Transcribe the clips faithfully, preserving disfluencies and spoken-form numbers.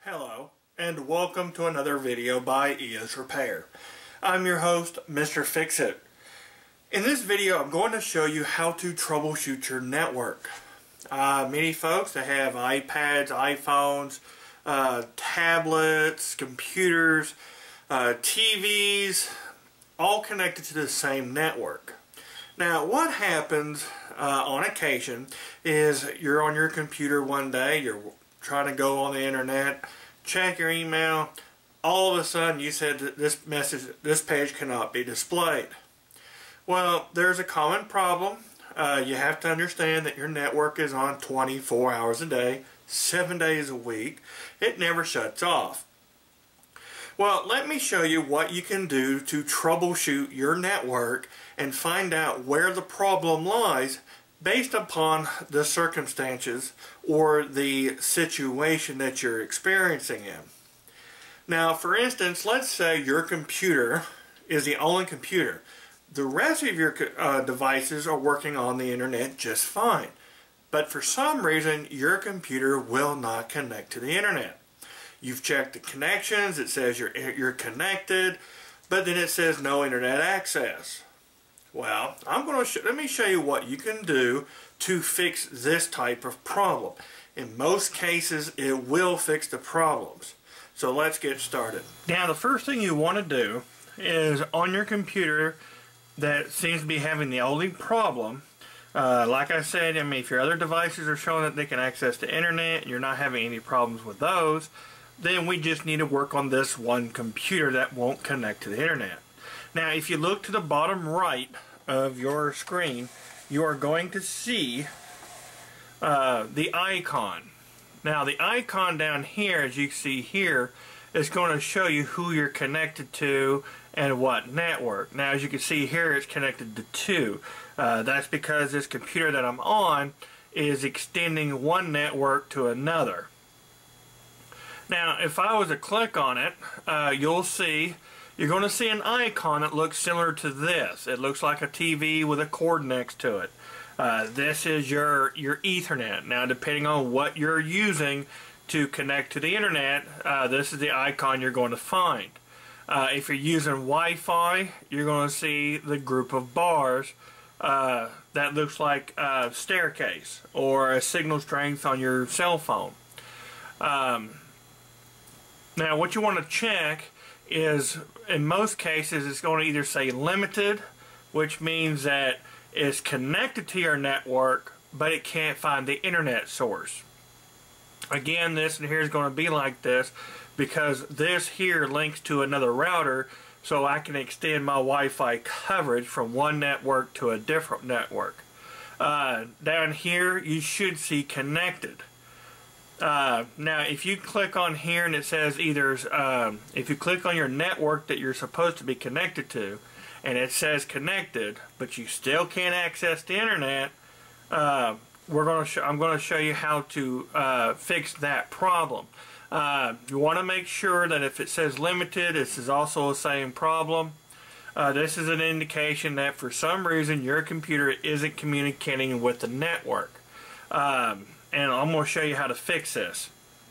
Hello, and welcome to another video by E O S Repair. I'm your host, Mister Fix-It. In this video, I'm going to show you how to troubleshoot your network. Uh, many folks that have iPads, iPhones, uh, tablets, computers, uh, T Vs, all connected to the same network. Now, what happens uh, on occasion is you're on your computer one day, you're trying to go on the internet, check your email, all of a sudden you said that this message, this page cannot be displayed. Well, there's a common problem. Uh, you have to understand that your network is on twenty-four hours a day, seven days a week. It never shuts off. Well, let me show you what you can do to troubleshoot your network and find out where the problem lies based upon the circumstances or the situation that you're experiencing in. Now, for instance, let's say your computer is the only computer. The rest of your uh, devices are working on the internet just fine. But for some reason, your computer will not connect to the internet. You've checked the connections, it says you're, you're connected, but then it says no internet access. Well, I'm going to let me show you what you can do to fix this type of problem. In most cases, it will fix the problems. So let's get started. Now, the first thing you want to do is on your computer that seems to be having the only problem. Uh, like I said, I mean, if your other devices are showing that they can access the internet and you're not having any problems with those, then we just need to work on this one computer that won't connect to the internet. Now, if you look to the bottom right of your screen, you are going to see uh, the icon. Now, the icon down here, as you see here, is going to show you who you're connected to and what network. Now, as you can see here, it's connected to two. Uh, that's because this computer that I'm on is extending one network to another. Now, if I was to click on it, uh, you'll see You're going to see an icon that looks similar to this. It looks like a T V with a cord next to it. Uh, this is your, your Ethernet. Now, depending on what you're using to connect to the internet, uh, this is the icon you're going to find. Uh, if you're using Wi-Fi, you're going to see the group of bars uh, that looks like a staircase or a signal strength on your cell phone. Um, now, what you want to check is, in most cases, it's going to either say limited, which means that it's connected to your network, but it can't find the internet source. Again, this and here is going to be like this because this here links to another router, so I can extend my Wi-Fi coverage from one network to a different network. Uh, down here, you should see connected. Uh, now, if you click on here and it says either, um, if you click on your network that you're supposed to be connected to, and it says connected, but you still can't access the internet, uh, we're going to I'm going to show you how to uh, fix that problem. Uh, you want to make sure that if it says limited, this is also the same problem. Uh, this is an indication that for some reason your computer isn't communicating with the network. Um, And I'm going to show you how to fix this.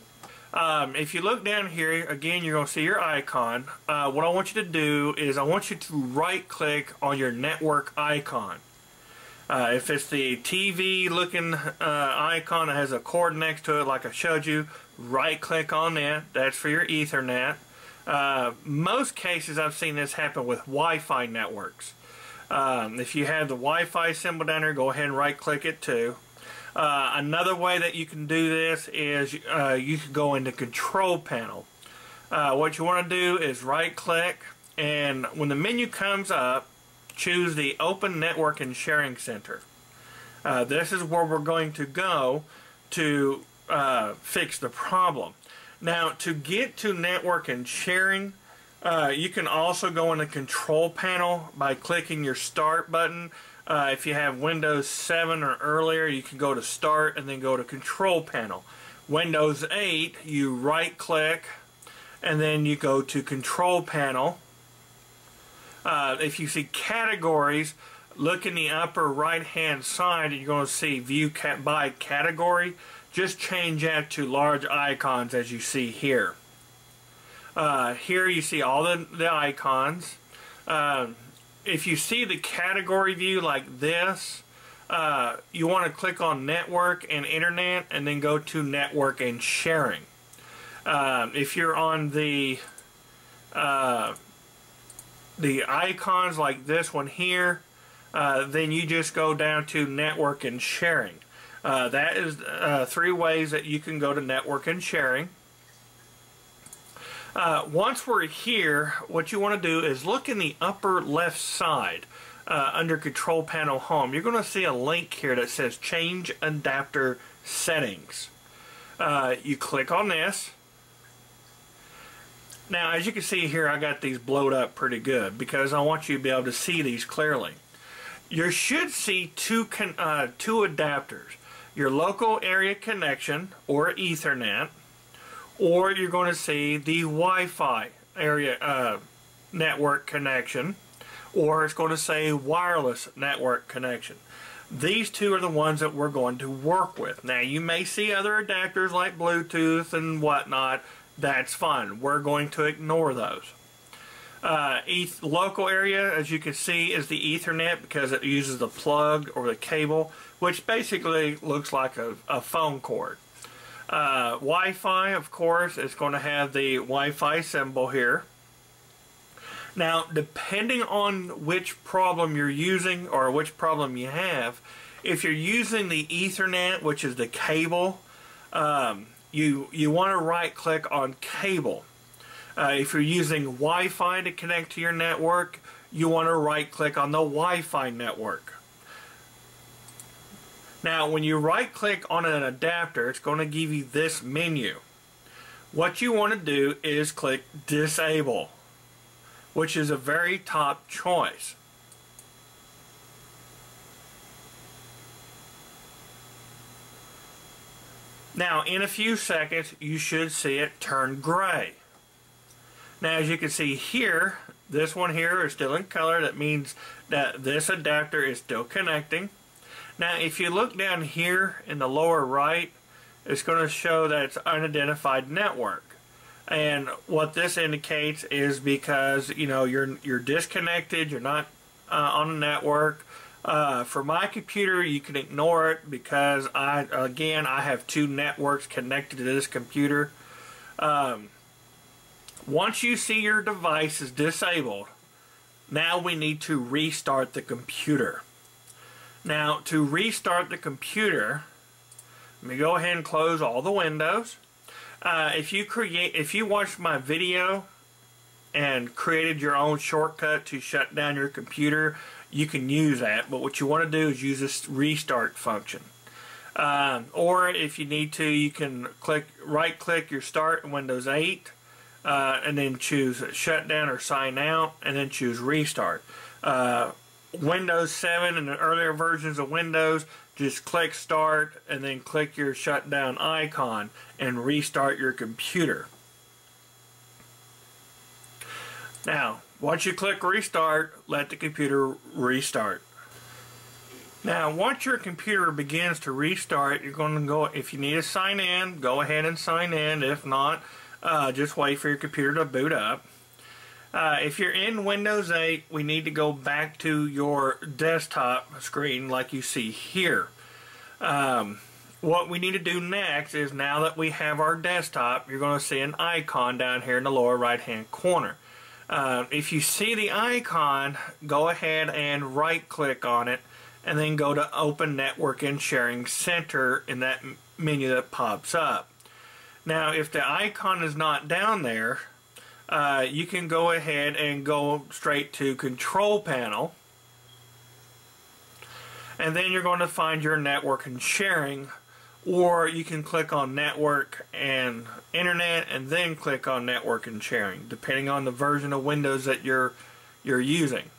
Um, if you look down here, again, you're going to see your icon. Uh, what I want you to do is I want you to right-click on your network icon. Uh, if it's the T V-looking uh, icon that has a cord next to it, like I showed you, right-click on that. That's for your Ethernet. Uh, most cases, I've seen this happen with Wi-Fi networks. Um, if you have the Wi-Fi symbol down there, go ahead and right-click it too. Uh, another way that you can do this is uh, you can go into Control Panel. Uh, what you want to do is right click, and when the menu comes up, choose the Open Network and Sharing Center. Uh, this is where we're going to go to uh, fix the problem. Now, to get to Network and Sharing, uh, you can also go into Control Panel by clicking your Start button. Uh, if you have Windows seven or earlier, you can go to Start and then go to Control Panel. Windows eight, you right click and then you go to Control Panel. Uh, if you see Categories, look in the upper right hand side and you're going to see View by Category. just change that to large icons as you see here. Uh, here you see all the, the icons. Uh, if you see the category view like this, uh, you want to click on network and internet and then go to network and sharing. Uh, if you're on the uh, the icons like this one here, uh, then you just go down to network and sharing. Uh, that is uh, three ways that you can go to network and sharing. Uh, once we're here, what you want to do is look in the upper left side uh, under Control Panel Home. You're going to see a link here that says Change Adapter Settings. Uh, you click on this. Now, as you can see here, I got these blowed up pretty good because I want you to be able to see these clearly. You should see two, con uh, two adapters. Your local area connection, or Ethernet, or you're going to see the Wi-Fi area uh, network connection, or it's going to say wireless network connection. These two are the ones that we're going to work with. Now, you may see other adapters like Bluetooth and whatnot. That's fine. We're going to ignore those. Uh, eth local area, as you can see, is the Ethernet because it uses the plug or the cable, which basically looks like a, a phone cord. Uh, Wi-Fi, of course, is going to have the Wi-Fi symbol here. Now, depending on which problem you're using or which problem you have, if you're using the Ethernet, which is the cable, um, you, you want to right-click on cable. Uh, if you're using Wi-Fi to connect to your network, you want to right-click on the Wi-Fi network. Now, when you right-click on an adapter, it's going to give you this menu. What you want to do is click Disable, which is a very top choice. Now, in a few seconds, you should see it turn gray. Now, as you can see here, this one here is still in color. That means that this adapter is still connecting. Now, if you look down here in the lower right, it's going to show that it's Unidentified Network. And what this indicates is because, you know, you're you're disconnected, you're not uh, on the network. Uh, for my computer, you can ignore it because I, again, I have two networks connected to this computer. Um, once you see your device is disabled, now we need to restart the computer. Now, to restart the computer, let me go ahead and close all the windows. Uh, if you create, if you watched my video and created your own shortcut to shut down your computer, you can use that. But what you want to do is use this restart function. Um, or if you need to, you can click, right-click your Start in Windows eight, uh, and then choose Shut Down or Sign Out, and then choose Restart. Uh, Windows seven and the earlier versions of Windows, just click Start and then click your shutdown icon and restart your computer. Now, once you click Restart, let the computer restart. Now, once your computer begins to restart, you're going to go, if you need to sign in, go ahead and sign in. If not, uh, just wait for your computer to boot up. Uh, if you're in Windows eight, we need to go back to your desktop screen like you see here. Um, what we need to do next is, now that we have our desktop, you're going to see an icon down here in the lower right hand corner. Uh, if you see the icon, go ahead and right click on it and then go to Open Network and Sharing Center in that menu that pops up. Now, if the icon is not down there, Uh, you can go ahead and go straight to Control Panel, and then you're going to find your network and sharing, or you can click on network and internet and then click on network and sharing, depending on the version of Windows that you're you're using.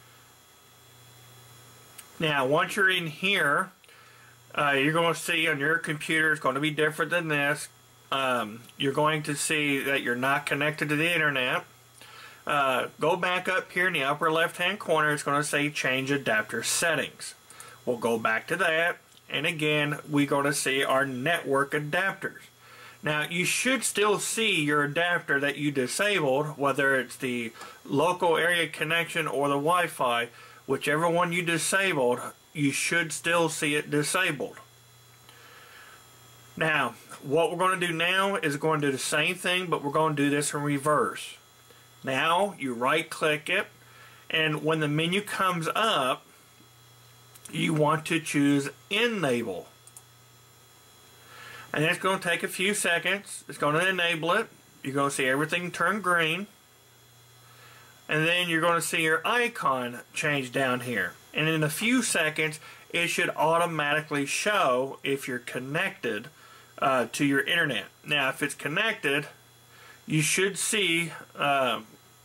Now, once you're in here, uh, you're going to see on your computer it's going to be different than this. Um, you're going to see that you're not connected to the internet. Uh, go back up here in the upper left hand corner. It's going to say Change Adapter Settings. We'll go back to that and again we're going to see our network adapters. Now you should still see your adapter that you disabled, whether it's the local area connection or the Wi-Fi. Whichever one you disabled, you should still see it disabled. Now what we're going to do now is going to do the same thing, but we're going to do this in reverse. Now you right click it, and when the menu comes up, you want to choose Enable. And it's going to take a few seconds. It's going to enable it. You're going to see everything turn green. And then you're going to see your icon change down here. And in a few seconds, it should automatically show if you're connected uh, to your internet. Now, if it's connected, you should see uh,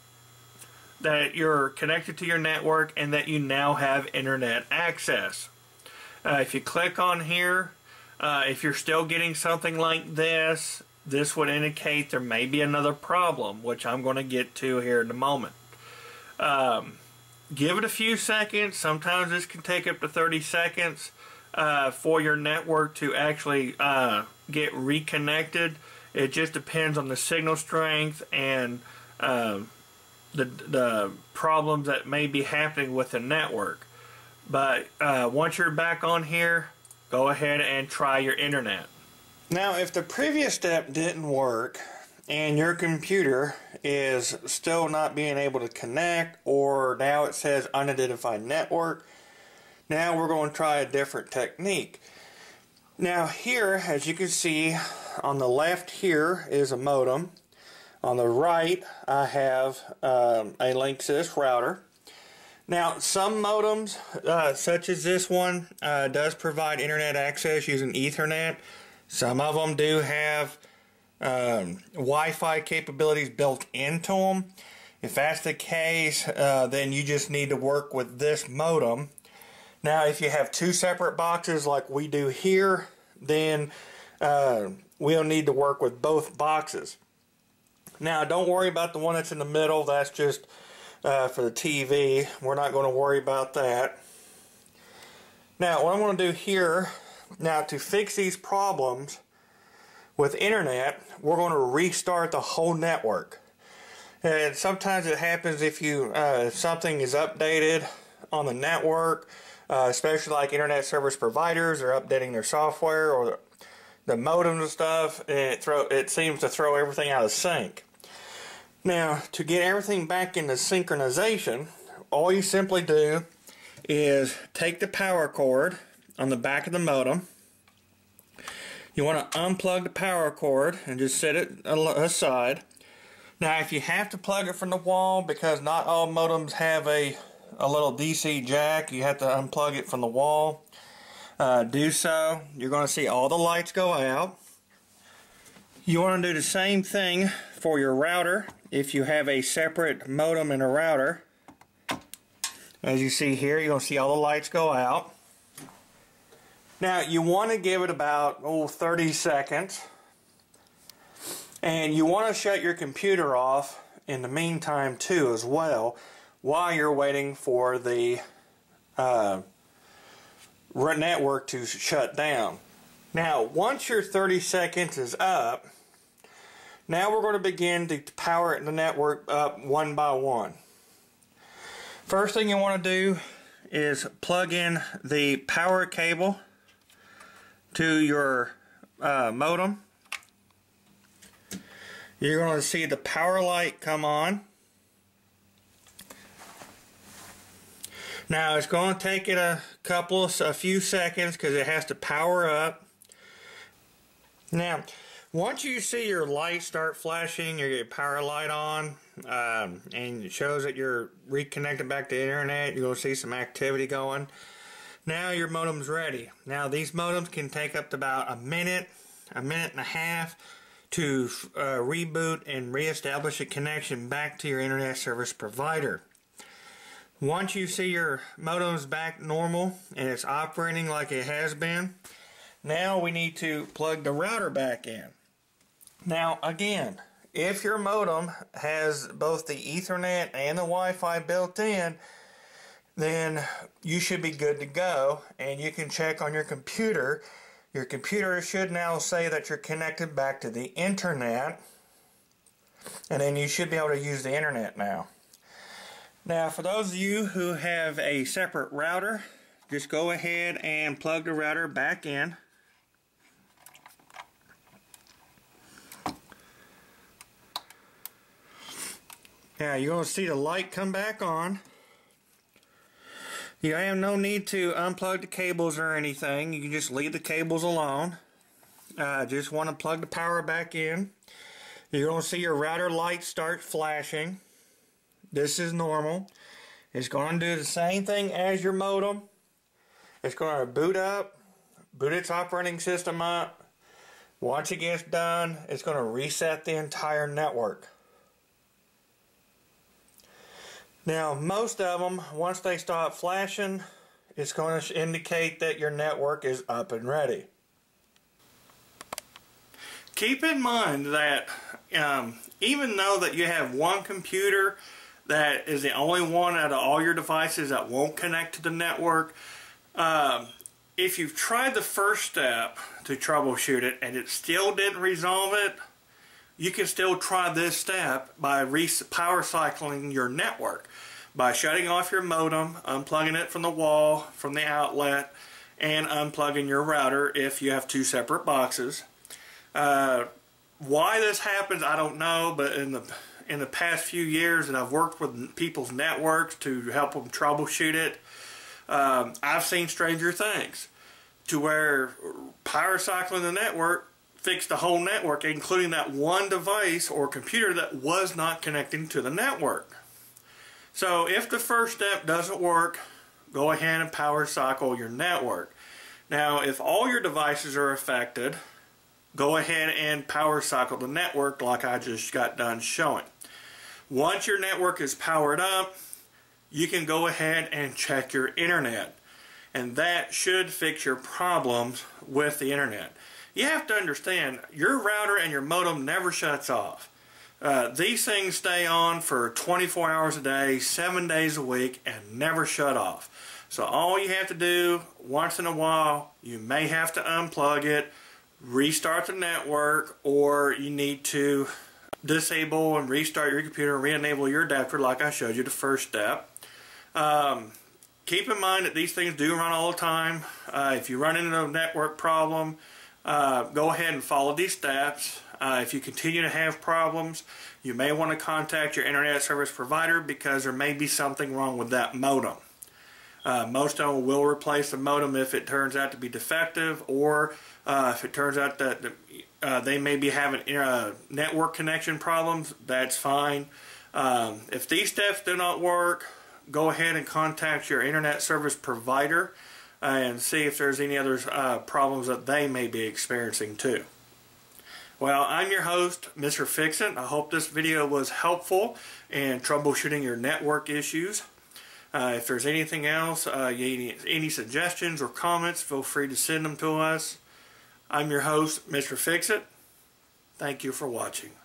that you're connected to your network and that you now have internet access. Uh, if you click on here, uh, if you're still getting something like this, this would indicate there may be another problem, which I'm going to get to here in a moment. Um, give it a few seconds. Sometimes this can take up to thirty seconds uh, for your network to actually uh, get reconnected. It just depends on the signal strength and uh, the, the problems that may be happening with the network. But uh, once you're back on here, go ahead and try your internet. Now, if the previous step didn't work and your computer is still not being able to connect, or now it says Unidentified Network, now we're going to try a different technique. Now here, as you can see, on the left here is a modem. On the right, I have um, a link to this router. Now, some modems, uh, such as this one, uh, does provide internet access using Ethernet. Some of them do have um, Wi-Fi capabilities built into them. If that's the case, uh, then you just need to work with this modem. Now, if you have two separate boxes like we do here, then uh, we'll need to work with both boxes. Now, don't worry about the one that's in the middle. That's just uh, for the T V. We're not going to worry about that. Now, what I'm going to do here, now to fix these problems with internet, we're going to restart the whole network. And sometimes it happens if you uh, if something is updated on the network, uh, especially like internet service providers are updating their software or the modems and stuff, and it throw it seems to throw everything out of sync. Now, to get everything back into synchronization, all you simply do is take the power cord on the back of the modem. You want to unplug the power cord and just set it aside. Now, if you have to plug it from the wall, because not all modems have a, a little D C jack, you have to unplug it from the wall. Uh, do so. You're going to see all the lights go out. You want to do the same thing for your router if you have a separate modem and a router. As you see here, you're going to see all the lights go out. Now, you want to give it about oh, thirty seconds. And you want to shut your computer off in the meantime too as well, while you're waiting for the uh, network to shut down. Now, once your thirty seconds is up, now we're going to begin to power the network up one by one. First thing you want to do is plug in the power cable to your uh, modem. You're going to see the power light come on. Now it's going to take it a couple of, a few seconds because it has to power up. Now, once you see your light start flashing, your power light on, um, and it shows that you're reconnected back to the internet, you're going to see some activity going. Now your modem's ready. Now these modems can take up to about a minute, a minute and a half to uh, reboot and reestablish a connection back to your internet service provider. Once you see your modem's back normal and it's operating like it has been, now we need to plug the router back in. Now again, if your modem has both the Ethernet and the Wi-Fi built in, then you should be good to go, and you can check on your computer. Your computer should now say that you're connected back to the internet, and then you should be able to use the internet now. Now, for those of you who have a separate router, just go ahead and plug the router back in. Now, you're going to see the light come back on. You have no need to unplug the cables or anything. You can just leave the cables alone. Uh, just want to plug the power back in. You're going to see your router light start flashing. This is normal. It's going to do the same thing as your modem. It's going to boot up, boot its operating system up. Once it gets done, it's going to reset the entire network. Now, most of them, once they stop flashing, it's going to indicate that your network is up and ready. Keep in mind that um, even though that you have one computer that is the only one out of all your devices that won't connect to the network, um, if you've tried the first step to troubleshoot it and it still didn't resolve it, you can still try this step by power cycling your network, by shutting off your modem, unplugging it from the wall, from the outlet, and unplugging your router if you have two separate boxes. Uh, why this happens, I don't know, but in the in the past few years that I've worked with people's networks to help them troubleshoot it, um, I've seen stranger things, to where power cycling the network fix the whole network, including that one device or computer that was not connecting to the network. So if the first step doesn't work, go ahead and power cycle your network. Now, if all your devices are affected, go ahead and power cycle the network like I just got done showing. Once your network is powered up, you can go ahead and check your internet, and that should fix your problems with the internet. You have to understand, your router and your modem never shuts off. Uh, these things stay on for twenty-four hours a day, seven days a week, and never shut off. So all you have to do, once in a while, you may have to unplug it, restart the network, or you need to disable and restart your computer and re-enable your adapter like I showed you the first step. Um, keep in mind that these things do run all the time. Uh, if you run into a network problem, Uh, go ahead and follow these steps. Uh, if you continue to have problems, you may want to contact your internet service provider because there may be something wrong with that modem. Uh, most of them will replace the modem if it turns out to be defective, or uh, if it turns out that uh, they may be having uh, network connection problems. That's fine. Um, if these steps do not work, go ahead and contact your internet service provider and see if there's any other uh, problems that they may be experiencing too. Well, I'm your host, Mister Fix-It. I hope this video was helpful in troubleshooting your network issues. Uh, if there's anything else, uh, you need any suggestions or comments, feel free to send them to us. I'm your host, Mister Fix-It. Thank you for watching.